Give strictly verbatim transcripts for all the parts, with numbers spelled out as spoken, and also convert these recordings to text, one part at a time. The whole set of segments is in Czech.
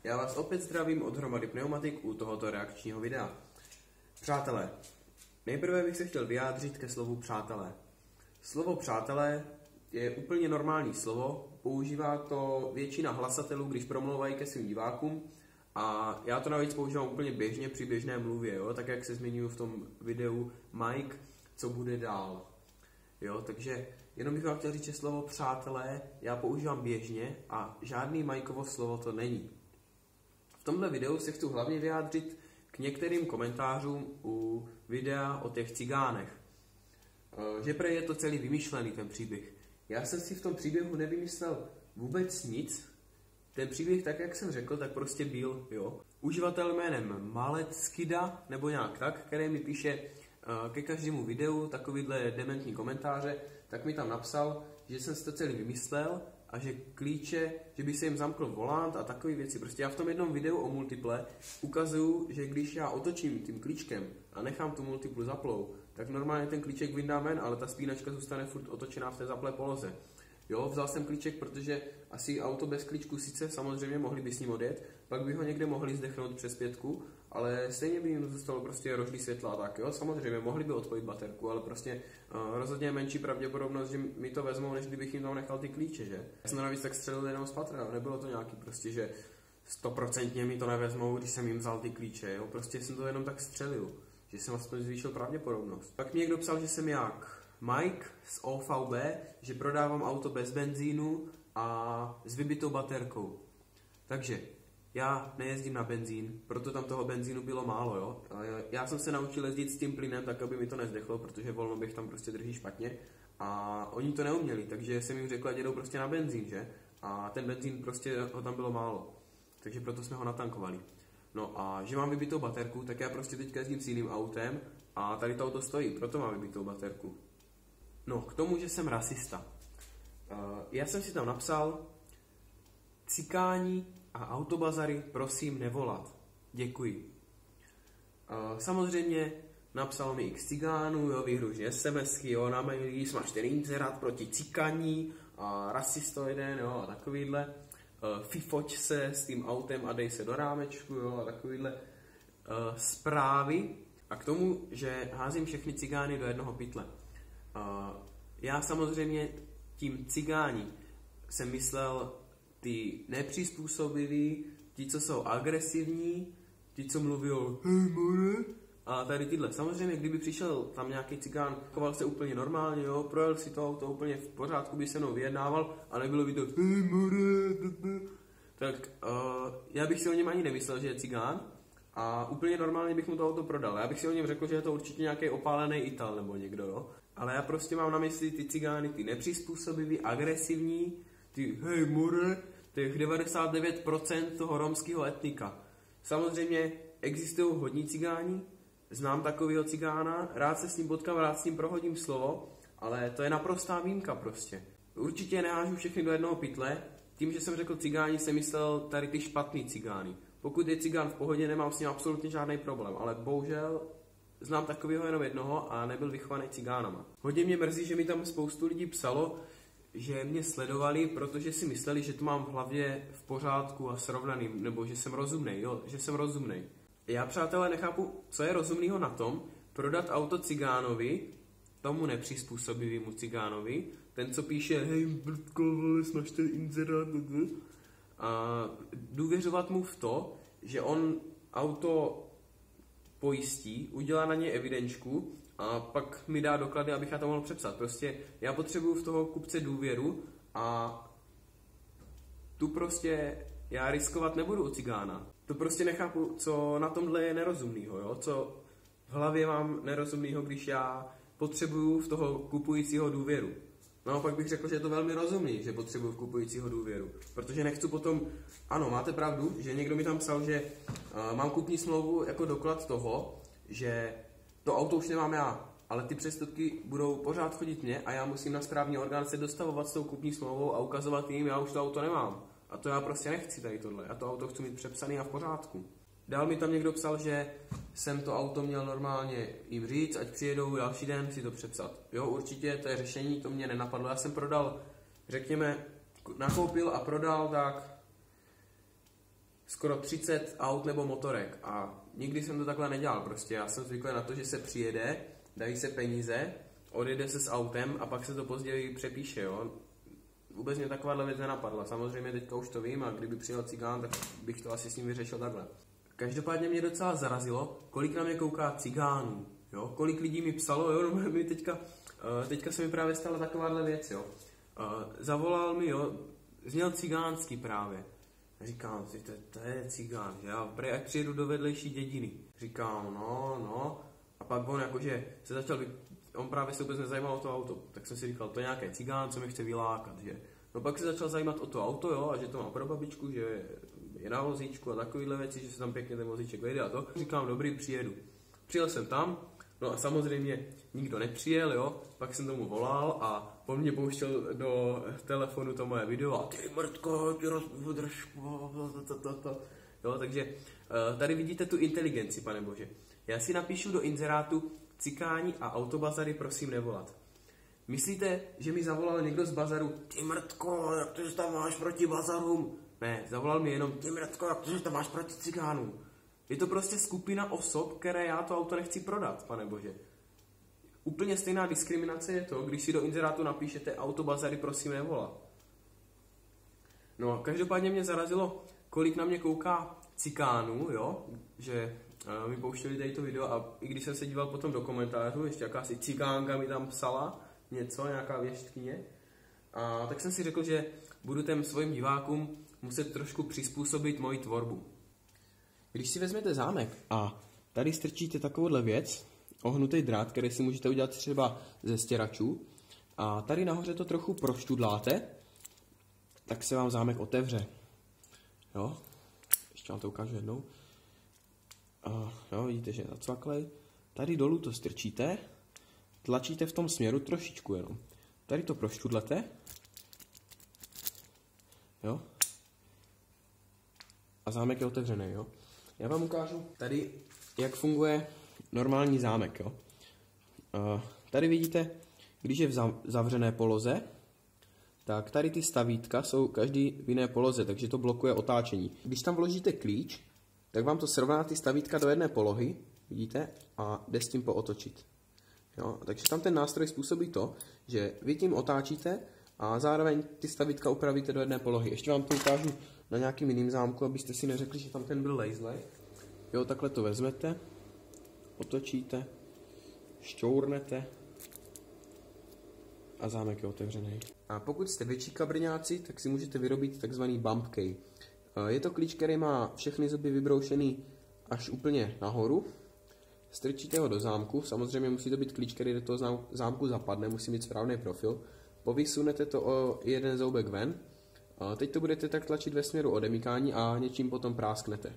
Já vás opět zdravím od Hromady pneumatik u tohoto reakčního videa. Přátelé, nejprve bych se chtěl vyjádřit ke slovu přátelé. Slovo přátelé je úplně normální slovo, používá to většina hlasatelů, když promlouvají ke svým divákům, a já to navíc používám úplně běžně při běžné mluvě, jo? Tak jak se zmiňuji v tom videu Mike, co bude dál. Jo? Takže jenom bych vám chtěl říct, že slovo přátelé já používám běžně a žádný Mikeovo slovo to není. V tomhle videu se chci hlavně vyjádřit k některým komentářům u videa o těch cigánech. Že prej je to celý vymyšlený ten příběh. Já jsem si v tom příběhu nevymyslel vůbec nic. Ten příběh, tak jak jsem řekl, tak prostě byl, jo. Uživatel jménem Maletskida, nebo nějak tak, který mi píše ke každému videu takovýhle dementní komentáře, tak mi tam napsal, že jsem si to celý vymyslel a že klíče, že by se jim zamkl volant a takové věci. Prostě já v tom jednom videu o multiple ukazuju, že když já otočím tím klíčkem a nechám tu multiplu zaplou, tak normálně ten klíček vyndám ven, ale ta spínačka zůstane furt otočená v té zaplé poloze. Jo, vzal jsem klíček, protože asi auto bez klíčku sice samozřejmě mohli by s ním odjet, pak by ho někde mohli zdechnout přes pětku, ale stejně by jim zůstalo prostě rožlý světla a tak, jo. Samozřejmě mohli by odpojit baterku, ale prostě uh, rozhodně je menší pravděpodobnost, že mi to vezmou, než kdybych jim tam nechal ty klíče, že? Já jsem navíc tak střelil jenom z patra, nebylo to nějaký prostě, že stoprocentně mi to nevezmou, když jsem jim vzal ty klíče, jo. Prostě jsem to jenom tak střelil, že jsem aspoň zvýšil pravděpodobnost. Pak mi někdo psal, že jsem jak Mike z O V B, že prodávám auto bez benzínu a s vybitou baterkou. Takže já nejezdím na benzín, proto tam toho benzínu bylo málo, jo. Já jsem se naučil jezdit s tím plynem, tak aby mi to nezdechlo, protože volnoběh tam prostě drží špatně. A oni to neuměli, takže jsem jim řekl, ať jedou prostě na benzín, že? A ten benzín prostě ho tam bylo málo. Takže proto jsme ho natankovali. No a že mám vybitou baterku, tak já prostě teďka jezdím s jiným autem a tady to auto stojí, proto mám vybitou baterku. No, k tomu, že jsem rasista. Uh, já jsem si tam napsal: cikáni a autobazary prosím nevolat. Děkuji. Uh, samozřejmě napsal mi x cigánů, jo, vyhruží SMSky, jo, na mailí, smažte inzerát proti cikaní a rasisto jeden, jo, a takovýhle. Uh, fifoť se s tím autem a dej se do rámečku, jo, a takovýhle uh, zprávy. A k tomu, že házím všechny cigány do jednoho pytle. Uh, já samozřejmě tím cigáni jsem myslel ty nepřizpůsobiví, ti, co jsou agresivní, ti, co mluví o hej more, a tady tyhle. Samozřejmě, kdyby přišel tam nějaký cigán, choval se úplně normálně, jo, projel si to auto úplně v pořádku, by se mnou vyjednával a nebylo by to hej more, tak uh, já bych si o něm ani nemyslel, že je cigán. A úplně normálně bych mu to auto prodal. Já bych si o něm řekl, že je to určitě nějaký opálený Ital nebo někdo, jo. Ale já prostě mám na mysli ty cigány, ty nepřizpůsobivý, agresivní, ty hej more, těch devadesát devět procent toho romského etnika. Samozřejmě existují hodní cigáni, znám takovýho cigána, rád se s ním potkám, rád s ním prohodím slovo, ale to je naprostá výjimka prostě. Určitě nehážu všechny do jednoho pytle, tím, že jsem řekl cigáni, jsem myslel tady ty špatný cigány. Pokud je cigán v pohodě, nemám s ním absolutně žádný problém, ale bohužel znám takového jenom jednoho a nebyl vychovaný cigánama. Hodně mě mrzí, že mi tam spoustu lidí psalo, že mě sledovali, protože si mysleli, že to mám v hlavě v pořádku a srovnaný, nebo že jsem rozumnej, jo, že jsem rozumnej. Já, přátelé, nechápu, co je rozumného na tom, prodat auto cigánovi, tomu nepřizpůsobivému cigánovi, ten, co píše hej, blbko, vole, smažte inzerát, a důvěřovat mu v to, že on auto pojistí, udělá na ně evidenčku a pak mi dá doklady, abych já to mohl přepsat. Prostě já potřebuju v toho kupce důvěru a tu prostě já riskovat nebudu u cigána. To prostě nechápu, co na tomhle je nerozumnýho, jo? Co v hlavě mám nerozumnýho, když já potřebuju v toho kupujícího důvěru. Naopak bych řekl, že je to velmi rozumný, že potřebuji v kupujícího důvěru. Protože nechci potom, ano, máte pravdu, že někdo mi tam psal, že uh, mám kupní smlouvu jako doklad toho, že to auto už nemám já, ale ty přestupky budou pořád chodit mě a já musím na správní orgán se dostavovat s tou kupní smlouvou a ukazovat jim, já už to auto nemám. A to já prostě nechci tady tohle, já to auto chci mít přepsaný a v pořádku. Dál mi tam někdo psal, že jsem to auto měl normálně jim říct, ať přijedou další den si to přepsat. Jo, určitě to je řešení, to mě nenapadlo. Já jsem prodal, řekněme, nakoupil a prodal tak skoro třicet aut nebo motorek a nikdy jsem to takhle nedělal prostě. Já jsem zvyklý na to, že se přijede, dají se peníze, odjede se s autem a pak se to později přepíše, jo. Vůbec mě takováhle věc nenapadla. Samozřejmě teďka už to vím a kdyby přijel cigán, tak bych to asi s ním vyřešil takhle. Každopádně mě docela zarazilo, kolik na mě kouká cigánů, jo. Kolik lidí mi psalo, jo, no mi teďka, teďka se mi právě stala takováhle věc, jo. Zavolal mi, jo, zněl cigánsky právě. Říkám si, to, to je cigán, že já prej, ať přijedu do vedlejší dědiny. Říkám, no, no. A pak on jakože se začal, vy... on právě se vůbec nezajímal o to auto. Tak jsem si říkal, to je nějaký cigán, co mi chce vylákat, že. No pak se začal zajímat o to auto, jo, a že to má pro babičku, že je na vozíčku a takovýhle věci, že se tam pěkně ten vozíček vejde a to. Říkám, dobrý, přijedu. Přijel jsem tam, no a samozřejmě nikdo nepřijel, jo, pak jsem tomu volal a on mě pouštěl do telefonu to moje video a ty mrtko, ty rozvudrž, jo, takže tady vidíte tu inteligenci, pane bože. Já si napíšu do inzerátu cikáni a autobazary prosím nevolat. Myslíte, že mi zavolal někdo z bazaru, ty mrtko, jak to, že tam máš proti bazarům? Ne, zavolal mi jenom, ty mrtko, jak to, že tam máš proti cigánům? Je to prostě skupina osob, které já to auto nechci prodat, pane bože. Úplně stejná diskriminace je to, když si do inzerátu napíšete autobazary prosím nevolat. No a každopádně mě zarazilo, kolik na mě kouká cikánů, jo, že uh, mi pouštěli tady to video a i když jsem se díval potom do komentářů, ještě jakási cikánka mi tam psala něco, nějaká věštkyně, a tak jsem si řekl, že budu těm svým divákům muset trošku přizpůsobit moji tvorbu. Když si vezmete zámek a tady strčíte takovouhle věc, ohnutý drát, který si můžete udělat třeba ze stěračů, a tady nahoře to trochu proštudláte, tak se vám zámek otevře. Jo? Ještě vám to ukážu jednou. A, jo, vidíte, že je zacvaklej. Tady dolů to strčíte, tlačíte v tom směru trošičku jenom. Tady to proštudlete. Jo? A zámek je otevřený, jo? Já vám ukážu tady, jak funguje normální zámek, jo? Uh, tady vidíte, když je v zavřené poloze, tak tady ty stavítka jsou každý v jiné poloze, takže to blokuje otáčení. Když tam vložíte klíč, tak vám to srovná ty stavítka do jedné polohy, vidíte, a jde s tím pootočit. Jo? Takže tam ten nástroj způsobí to, že vy tím otáčíte a zároveň ty stavítka upravíte do jedné polohy. Ještě vám to ukážu na nějakým jiným zámku, abyste si neřekli, že tam ten byl lejzlej. Jo, takhle to vezmete, otočíte, šťournete a zámek je otevřený. A pokud jste větší kabrňáci, tak si můžete vyrobit takzvaný bump key. Je to klíč, který má všechny zuby vybroušený až úplně nahoru. Strčíte ho do zámku, samozřejmě musí to být klíč, který do toho zámku zapadne, musí mít správný profil. Povysunete to o jeden zoubek ven. A teď to budete tak tlačit ve směru odemykání a něčím potom prásknete.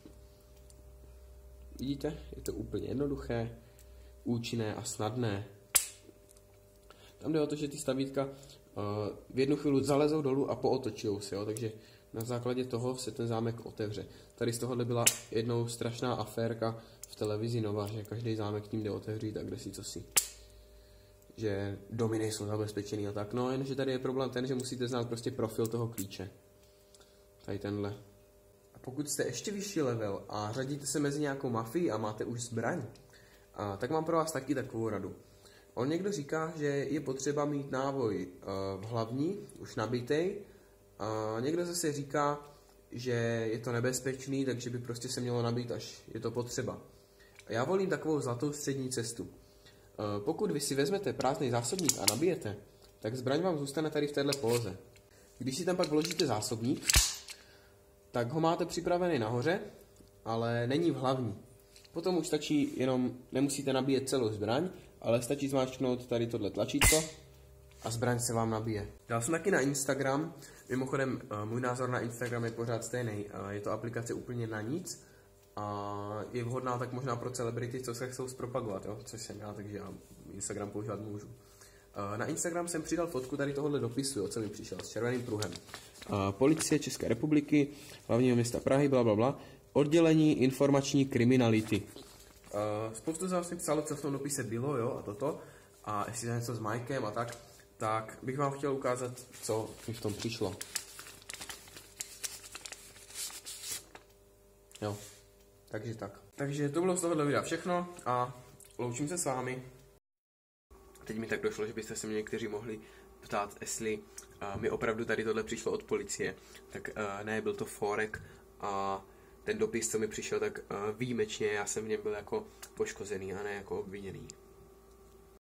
Vidíte? Je to úplně jednoduché, účinné a snadné. Tam jde o to, že ty stavítka v jednu chvíli zalezou dolů a pootočujou se, jo? Takže na základě toho se ten zámek otevře. Tady z tohohle byla jednou strašná aférka v televizi Nova, že každý zámek tím jde otevřít a kde si co si. Že domy nejsou zabezpečený a tak. No, jenže tady je problém ten, že musíte znát prostě profil toho klíče. Tady tenhle. A pokud jste ještě vyšší level a řadíte se mezi nějakou mafií a máte už zbraň, a tak mám pro vás taky takovou radu. On někdo říká, že je potřeba mít návoj v hlavní, už nabitej, a někdo zase říká, že je to nebezpečný, takže by prostě se mělo nabít, až je to potřeba. A já volím takovou zlatou střední cestu. Pokud vy si vezmete prázdný zásobník a nabijete, tak zbraň vám zůstane tady v této poloze. Když si tam pak vložíte zásobník, tak ho máte připravený nahoře, ale není v hlavní. Potom už stačí jenom, nemusíte nabíjet celou zbraň, ale stačí zmáčknout tady tohle tlačítko a zbraň se vám nabije. Dal jsem taky na Instagram, mimochodem můj názor na Instagram je pořád stejný, je to aplikace úplně na nic a je vhodná tak možná pro celebrity, co se chcou zpropagovat, jo? Což jsem já, takže já Instagram používat můžu. Na Instagram jsem přidal fotku tady tohohle dopisu, jo, co mi přišel, s červeným pruhem. Policie České republiky, hlavního města Prahy, blablabla, oddělení informační kriminality. Spoustu z vás mi psalo, co v tom dopise bylo, jo, a toto. A jestli je něco s Majkem a tak, tak bych vám chtěl ukázat, co mi v tom přišlo. Jo, takže tak. Takže to bylo z tohohle videa všechno a loučím se s vámi. Teď mi tak došlo, že byste se mě někteří mohli ptát, jestli uh, mi opravdu tady tohle přišlo od policie. Tak uh, ne, byl to fórek a ten dopis, co mi přišel, tak uh, výjimečně já jsem v něm byl jako poškozený a ne jako obviněný.